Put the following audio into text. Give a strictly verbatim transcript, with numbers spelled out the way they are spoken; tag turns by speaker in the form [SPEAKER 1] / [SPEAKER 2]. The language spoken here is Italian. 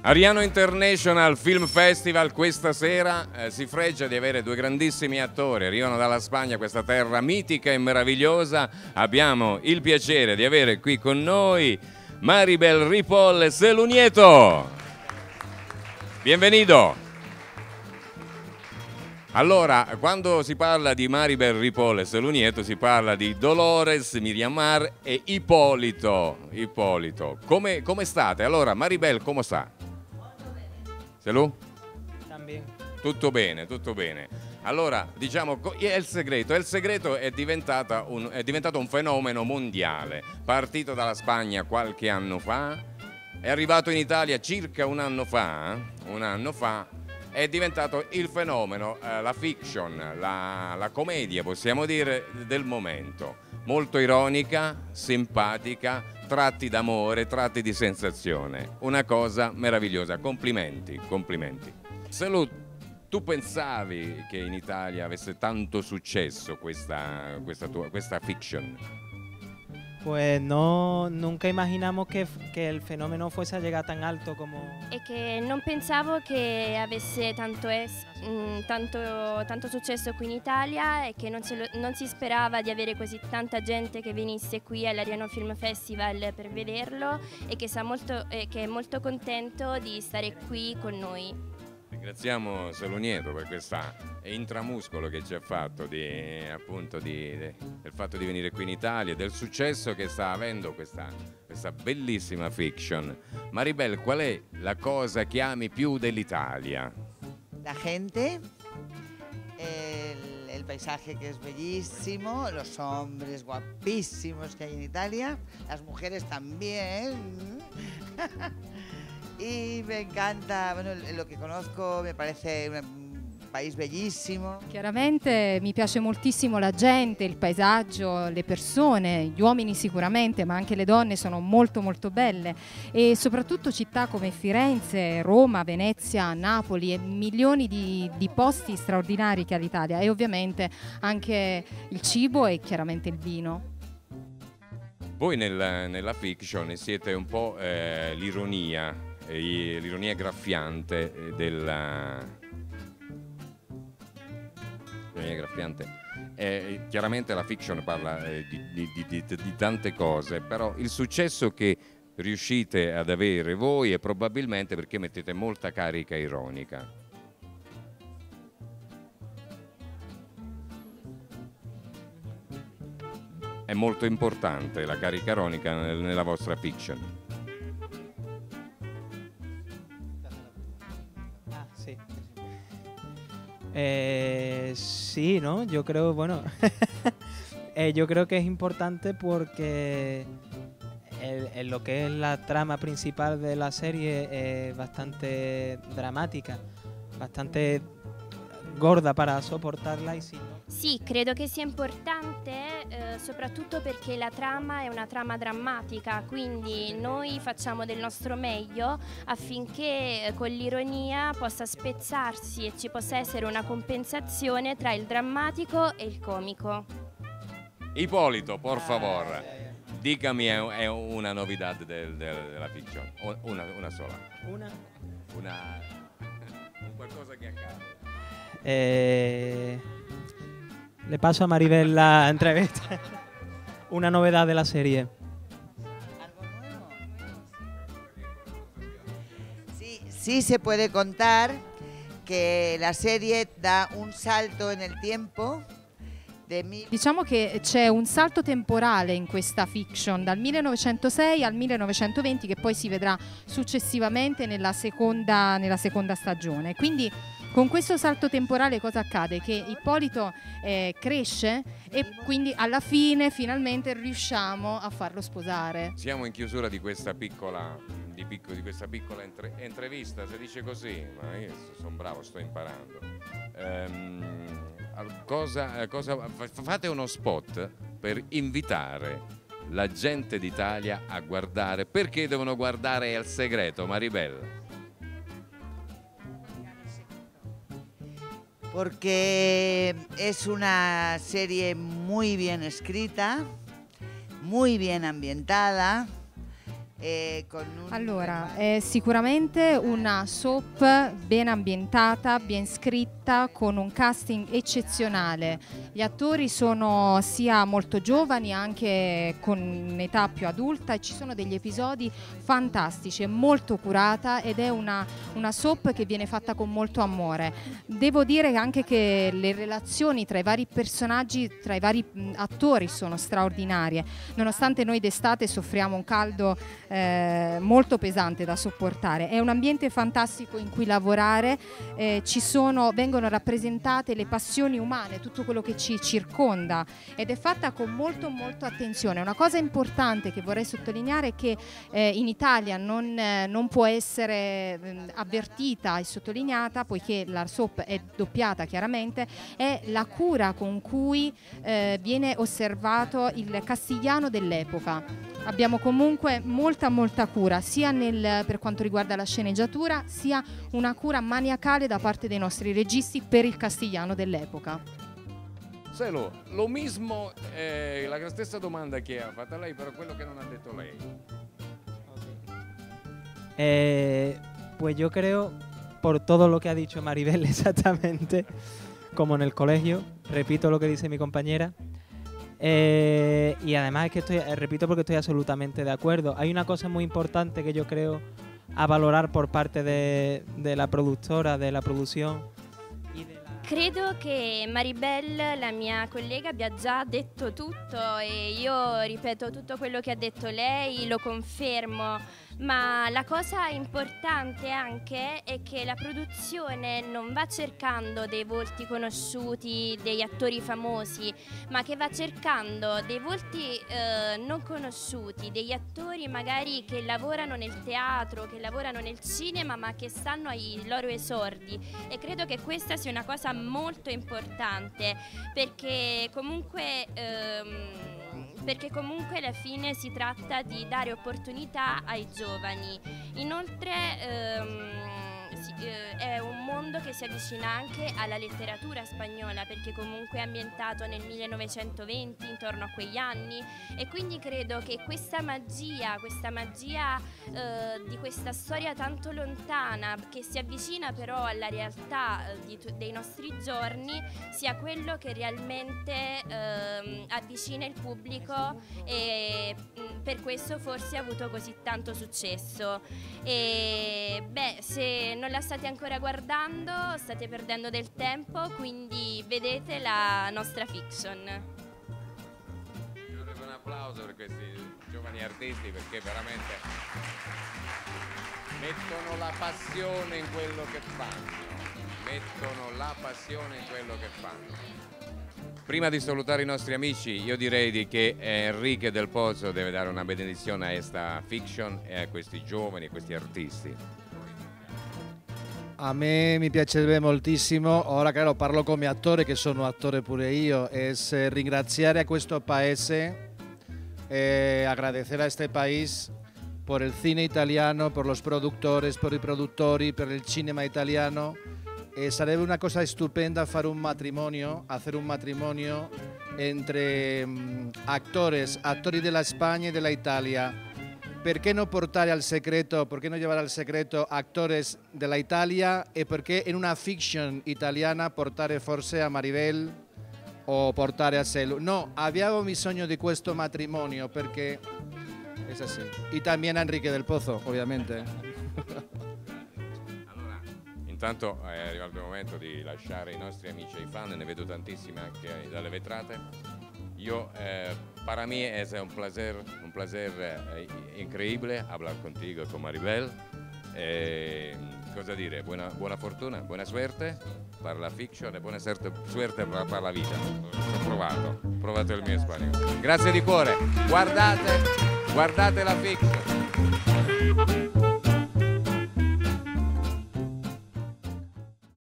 [SPEAKER 1] Ariano International Film Festival questa sera eh, si fregia di avere due grandissimi attori, arrivano dalla Spagna, questa terra mitica e meravigliosa. Abbiamo il piacere di avere qui con noi Maribel Ripoll e Celu Nieto. Bienvenido. Allora, quando si parla di Maribel Ripoll e Celu Nieto si parla di Dolores, Miriamar e Ippolito. Ippolito. Come, come state? Allora, Maribel, come sta? Celu?
[SPEAKER 2] También.
[SPEAKER 1] Tutto bene, tutto bene. Allora, diciamo, è il segreto. Il segreto è, diventata un, è diventato un fenomeno mondiale. Partito dalla Spagna qualche anno fa, è arrivato in Italia circa un anno fa, un anno fa, è diventato il fenomeno, eh, la fiction, la, la commedia, possiamo dire, del momento. Molto ironica, simpatica, tratti d'amore, tratti di sensazione. Una cosa meravigliosa. Complimenti, complimenti. Celu, tu pensavi che in Italia avesse tanto successo questa, questa, tua, questa fiction?
[SPEAKER 2] Pues no, nunca imaginamos que, que el fenómeno fuese a llegar tan alto como...
[SPEAKER 3] E che non pensavo che avesse tanto, es, mh, tanto, tanto successo qui in Italia e che non, se lo, non si sperava di avere così tanta gente che venisse qui all'Ariano Film Festival per vederlo e che, sa molto, eh, che è molto contento di stare qui con noi.
[SPEAKER 1] Ringraziamo Celu Nieto per questa intramuscolo che ci ha fatto di, appunto di, de, del fatto di venire qui in Italia e del successo che sta avendo questa, questa bellissima fiction. Maribel, qual è la cosa che ami più dell'Italia?
[SPEAKER 4] La gente, el, el paisaje que es bellísimo, los hombres guapísimos que hay en Italia, las mujeres también. Y me encanta, bueno, lo che conosco mi parece un paese bellissimo.
[SPEAKER 5] Chiaramente mi piace moltissimo la gente, il paesaggio, le persone, gli uomini sicuramente, ma anche le donne sono molto molto belle e soprattutto città come Firenze, Roma, Venezia, Napoli e milioni di, di posti straordinari che ha l'Italia e ovviamente anche il cibo e chiaramente il vino.
[SPEAKER 1] Voi nel, nella fiction siete un po' eh, l'ironia. l'ironia graffiante della l'ironia graffiante eh, chiaramente la fiction parla eh, di, di, di, di tante cose, però il successo che riuscite ad avere voi è probabilmente perché mettete molta carica ironica. È molto importante la carica ironica nella vostra fiction.
[SPEAKER 2] Eh, sí, ¿no? Yo creo, bueno, eh, yo creo que es importante porque el, el, lo que es la trama principal de la serie es bastante dramática, bastante gorda para soportarla y si no...
[SPEAKER 3] Sì, credo che sia importante eh, soprattutto perché la trama è una trama drammatica, quindi noi facciamo del nostro meglio affinché eh, con l'ironia possa spezzarsi e ci possa essere una compensazione tra il drammatico e il comico.
[SPEAKER 1] Ippolito, por favor, dígame è una novità del, del, della fiction, una, una sola.
[SPEAKER 2] Una?
[SPEAKER 1] Una, un qualcosa che accade.
[SPEAKER 2] Eh, le paso a Maribel la entrevista. Una novedad de la serie.
[SPEAKER 4] ¿Algo nuevo? Sí, sí se puede contar que la serie da un salto en el tiempo.
[SPEAKER 5] Diciamo che c'è un salto temporale in questa fiction dal millenovecentosei al millenovecentoventi che poi si vedrà successivamente nella seconda, nella seconda stagione. Quindi con questo salto temporale cosa accade? Che Ippolito eh, cresce e quindi alla fine finalmente riusciamo a farlo sposare.
[SPEAKER 1] Siamo in chiusura di questa piccola, di picco, di questa piccola entre, intervista, si dice così, ma io sono bravo, sto imparando. Ehm, cosa, cosa, fate uno spot per invitare la gente d'Italia a guardare. Perché devono guardare El Segreto, Maribel?
[SPEAKER 4] Porque es una serie muy bien escrita, muy bien ambientada, e con un...
[SPEAKER 5] Allora, è sicuramente una soap ben ambientata, ben scritta, con un casting eccezionale. Gli attori sono sia molto giovani, anche con un'età più adulta, e ci sono degli episodi fantastici, è molto curata ed è una, una soap che viene fatta con molto amore. Devo dire anche che le relazioni tra i vari personaggi, tra i vari mh, attori sono straordinarie, nonostante noi d'estate soffriamo un caldo eh, molto pesante da sopportare. È un ambiente fantastico in cui lavorare, eh, ci sono, vengono rappresentate le passioni umane, tutto quello che ci circonda, ed è fatta con molto molto attenzione. Una cosa importante che vorrei sottolineare è che eh, in Italia non, eh, non può essere eh, avvertita e sottolineata, poiché la soap è doppiata chiaramente, è la cura con cui eh, viene osservato il castigliano dell'epoca. Abbiamo comunque molta molta cura, sia nel, per quanto riguarda la sceneggiatura, sia una cura maniacale da parte dei nostri registi per il castigliano dell'epoca.
[SPEAKER 1] Selo, lo mismo, eh, la stessa domanda che ha fatta lei, però quello che non ha detto lei.
[SPEAKER 2] Eh, pues yo creo, por todo lo que ha dicho Maribel exactamente, como en el colegio, repito lo que dice mi compañera, eh, y además es que estoy, eh, repito porque estoy absolutamente de acuerdo. Hay una cosa muy importante que yo creo a valorar por parte de, de la productora, de la producción. Y de la...
[SPEAKER 3] Credo che Maribel, la mia collega, abbia già detto tutto e io ripeto tutto quello che ha detto lei, lo confermo. Ma la cosa importante anche è che la produzione non va cercando dei volti conosciuti, degli attori famosi, ma che va cercando dei volti eh, non conosciuti, degli attori magari che lavorano nel teatro, che lavorano nel cinema, ma che stanno ai loro esordi. E credo che questa sia una cosa molto importante, perché comunque... Ehm, perché comunque alla fine si tratta di dare opportunità ai giovani. Inoltre ehm, si, eh, è un mondo che si avvicina anche alla letteratura spagnola, perché comunque è ambientato nel millenovecentoventi, intorno a quegli anni, e quindi credo che questa magia, questa magia eh, di questa storia tanto lontana, che si avvicina però alla realtà eh, di, dei nostri giorni, sia quello che realmente eh, avvicina il pubblico, e mh, per questo forse ha avuto così tanto successo. E beh, se non la state ancora guardando state perdendo del tempo, quindi vedete la nostra fiction.
[SPEAKER 1] Un applauso per questi giovani artisti, perché veramente mettono la passione in quello che fanno, mettono la passione in quello che fanno. Prima di salutare i nostri amici, io direi di che Enrique Del Pozo deve dare una benedizione a questa fiction e a questi giovani, a questi artisti.
[SPEAKER 6] A me mi piacerebbe moltissimo, ora che parlo come attore, che sono attore pure io, es eh, ringraziare a questo paese, eh, agradecer a este país por el cine italiano, por los productores, por i produttori, per il cinema italiano. Eh, sarebbe una cosa stupenda fare un matrimonio, hacer un matrimonio entre mm, actores, attori della Spagna e della Italia. Perché non portare al segreto, perché non llevare al segreto actores della Italia, e perché in una fiction italiana portare forse a Maribel o portare a Selu? No, abbiamo bisogno di questo matrimonio perché è così. E también a Enrique Del Pozo, ovviamente.
[SPEAKER 1] Intanto è arrivato il momento di lasciare i nostri amici e i fan, ne vedo tantissimi anche dalle vetrate. Io, eh, para mí es un placer, un placer eh, increíble hablar contigo, con Maribel. Eh, cosa dire? Buona, buona fortuna, buona suerte per la fiction e buona suerte per, per la vita. Ho provato, ho provato il mio spagnolo. Grazie di cuore, guardate, guardate la fiction.